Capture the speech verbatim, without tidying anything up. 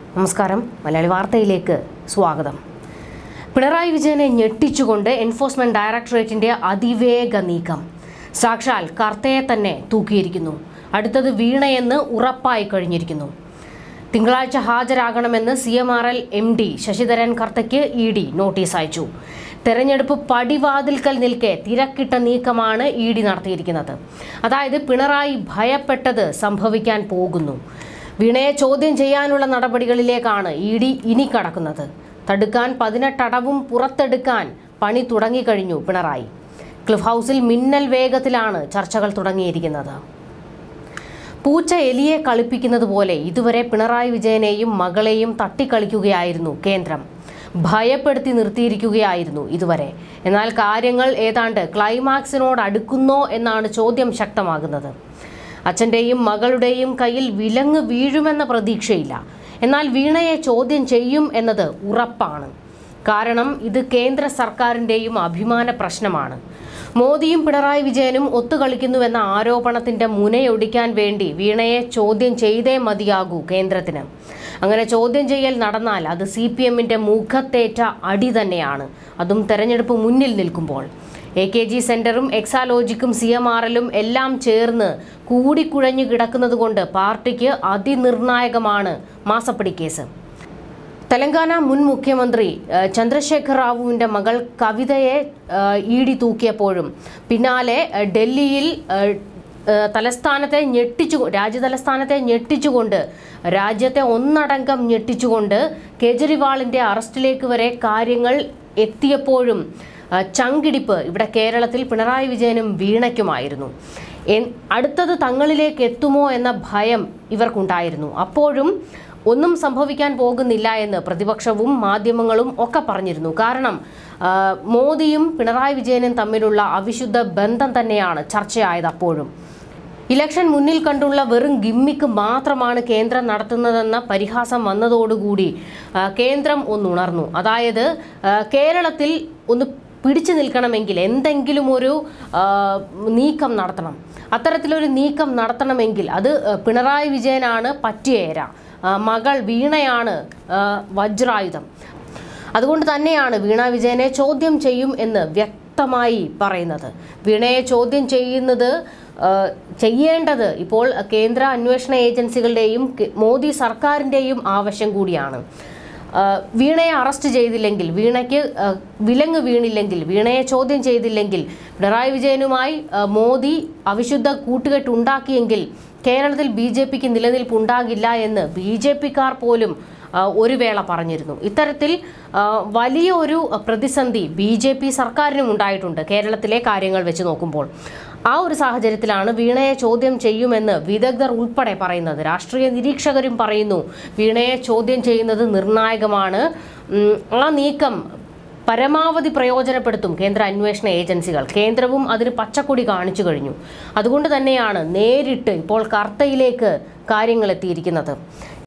നമസ്കാരം. മലയാളി വാർത്തയിലേക്ക് സ്വാഗതം. പിണറായി വിജയനെ ഞെട്ടിച്ചുകൊണ്ട് എൻഫോഴ്സ്മെന്റ് ഡയറക്ടറേറ്റിന്റെ അതിവേഗ നീക്കം. സാക്ഷാൽ കർത്തയെ തന്നെ തൂക്കിയിരിക്കുന്നു. അടുത്തത് വീണയെന്ന് ഉറപ്പായി കഴിഞ്ഞിരിക്കുന്നു. തിങ്കളാഴ്ച ഹാജരാകണമെന്ന് C M R L M D Sasidharan കർത്തയ്ക്ക് ഇ ഡി നോട്ടീസ് അയച്ചു. തെരഞ്ഞെടുപ്പ് പടിവാതിൽക്കൽ നിൽക്കെ തിരക്കിട്ട നീക്കമാണ് ഇ ഡി നടത്തിയിരിക്കുന്നത്. അതായത് പിണറായി ഭയപ്പെട്ടത് സംഭവിക്കാൻ പോകുന്നു. വീണയെ ചോദ്യം ചെയ്യാനുള്ള നടപടികളിലേക്കാണ് ഇ ഡി ഇനി കടക്കുന്നത്. തടുക്കാൻ പതിനെട്ടടവും പുറത്തെടുക്കാൻ പണി തുടങ്ങിക്കഴിഞ്ഞു പിണറായി. ക്ലിഫ് ഹൗസിൽ മിന്നൽ വേഗത്തിലാണ് ചർച്ചകൾ തുടങ്ങിയിരിക്കുന്നത്. പൂച്ച എലിയെ കളിപ്പിക്കുന്നത് പോലെ ഇതുവരെ പിണറായി വിജയനെയും മകളെയും തട്ടിക്കളിക്കുകയായിരുന്നു കേന്ദ്രം. ഭയപ്പെടുത്തി നിർത്തിയിരിക്കുകയായിരുന്നു ഇതുവരെ. എന്നാൽ കാര്യങ്ങൾ ഏതാണ്ട് ക്ലൈമാക്സിനോട് അടുക്കുന്നോ എന്നാണ് ചോദ്യം ശക്തമാകുന്നത്. അച്ഛൻ്റെയും മകളുടെയും കയ്യിൽ വിലങ്ങ് വീഴുമെന്ന പ്രതീക്ഷയില്ല. എന്നാൽ വീണയെ ചോദ്യം ചെയ്യും എന്നത് ഉറപ്പാണ്. കാരണം ഇത് കേന്ദ്ര സർക്കാരിൻ്റെയും അഭിമാന പ്രശ്നമാണ്. മോദിയും പിണറായി വിജയനും ഒത്തുകളിക്കുന്നുവെന്ന ആരോപണത്തിന്റെ മുനയൊടിക്കാൻ വേണ്ടി വീണയെ ചോദ്യം ചെയ്തേ മതിയാകൂ കേന്ദ്രത്തിന്. അങ്ങനെ ചോദ്യം ചെയ്യൽ നടന്നാൽ അത് സി പി എമ്മിന്റെ മുഖത്തേറ്റ അടി തന്നെയാണ്, അതും തെരഞ്ഞെടുപ്പ് മുന്നിൽ നിൽക്കുമ്പോൾ. എ കെ ജി സെന്ററും എക്സാലോജിക്കും സി എം ആർ എല്ലും എല്ലാം ചേർന്ന് കൂടിക്കുഴഞ്ഞു കിടക്കുന്നത് കൊണ്ട് പാർട്ടിക്ക് അതിനിർണായകമാണ് മാസപ്പടി കേസ്. തെലങ്കാന മുൻ മുഖ്യമന്ത്രി ചന്ദ്രശേഖർ റാവുവിൻ്റെ മകൾ കവിതയെ ഇ ഡി തൂക്കിയപ്പോഴും പിന്നാലെ ഡൽഹിയിൽ തലസ്ഥാനത്തെ ഞെട്ടിച്ചു രാജ്യതലസ്ഥാനത്തെ ഞെട്ടിച്ചുകൊണ്ട് രാജ്യത്തെ ഒന്നടങ്കം ഞെട്ടിച്ചുകൊണ്ട് കേജ്രിവാളിൻ്റെ അറസ്റ്റിലേക്ക് വരെ കാര്യങ്ങൾ എത്തിയപ്പോഴും ചങ്കിടിപ്പ് ഇവിടെ കേരളത്തിൽ പിണറായി വിജയനും വീണയ്ക്കുമായിരുന്നു. അടുത്തത് തങ്ങളിലേക്ക് എത്തുമോ എന്ന ഭയം ഇവർക്കുണ്ടായിരുന്നു. അപ്പോഴും ഒന്നും സംഭവിക്കാൻ പോകുന്നില്ല എന്ന് പ്രതിപക്ഷവും മാധ്യമങ്ങളും ഒക്കെ പറഞ്ഞിരുന്നു. കാരണം മോദിയും പിണറായി വിജയനും തമ്മിലുള്ള അവിശുദ്ധ ബന്ധം തന്നെയാണ് ചർച്ചയായത്. അപ്പോഴും ഇലക്ഷൻ മുന്നിൽ കണ്ടുള്ള വെറും ഗിമ്മിക്ക് മാത്രമാണ് കേന്ദ്രം നടത്തുന്നതെന്ന പരിഹാസം വന്നതോടുകൂടി കേന്ദ്രം ഒന്നുണർന്നു. അതായത് കേരളത്തിൽ ഒന്ന് പിടിച്ചു നിൽക്കണമെങ്കിൽ എന്തെങ്കിലും ഒരു നീക്കം നടത്തണം. അത്തരത്തിലൊരു നീക്കം നടത്തണമെങ്കിൽ അത് പിണറായി വിജയനാണ് പറ്റിയേര, മകൾ വീണയാണ് വജ്രായുധം. അതുകൊണ്ട് തന്നെയാണ് വീണ വിജയനെ ചോദ്യം ചെയ്യും എന്ന് വ്യക്തമായി പറയുന്നത്. വീണയെ ചോദ്യം ചെയ്യുന്നത് ചെയ്യേണ്ടത് ഇപ്പോൾ കേന്ദ്ര അന്വേഷണ ഏജൻസികളുടെയും മോദി സർക്കാരിൻ്റെയും ആവശ്യം കൂടിയാണ്. വീണയെ അറസ്റ്റ് ചെയ്തില്ലെങ്കിൽ, വീണയ്ക്ക് വിലങ്ങ് വീണില്ലെങ്കിൽ, വീണയെ ചോദ്യം ചെയ്തില്ലെങ്കിൽ, പിണറായി വിജയനുമായി മോദി അവിശുദ്ധ കൂട്ടുകെട്ടുണ്ടാക്കിയെങ്കിൽ കേരളത്തിൽ ബി ജെ പിക്ക് നിലനിൽപ്പുണ്ടാകില്ല എന്ന് ബി ജെ പിക്കാർ പോലും ഒരു വേള പറഞ്ഞിരുന്നു. ഇത്തരത്തിൽ വലിയ ഒരു പ്രതിസന്ധി ബി ജെ പി സർക്കാരിനും ഉണ്ടായിട്ടുണ്ട് കേരളത്തിലെ കാര്യങ്ങൾ വെച്ച് നോക്കുമ്പോൾ. ആ ഒരു സാഹചര്യത്തിലാണ് വീണയെ ചോദ്യം ചെയ്യുമെന്ന് വിദഗ്ധർ ഉൾപ്പെടെ പറയുന്നത്. രാഷ്ട്രീയ നിരീക്ഷകരും പറയുന്നു വീണയെ ചോദ്യം ചെയ്യുന്നത് നിർണായകമാണ്. ആ നീക്കം പരമാവധി പ്രയോജനപ്പെടുത്തും കേന്ദ്ര അന്വേഷണ ഏജൻസികൾ. കേന്ദ്രവും അതിന് പച്ചക്കൊടി കാണിച്ചു കഴിഞ്ഞു. അതുകൊണ്ട് തന്നെയാണ് നേരിട്ട് ഇപ്പോൾ കർത്തയിലേക്ക് കാര്യങ്ങൾ എത്തിയിരിക്കുന്നത്.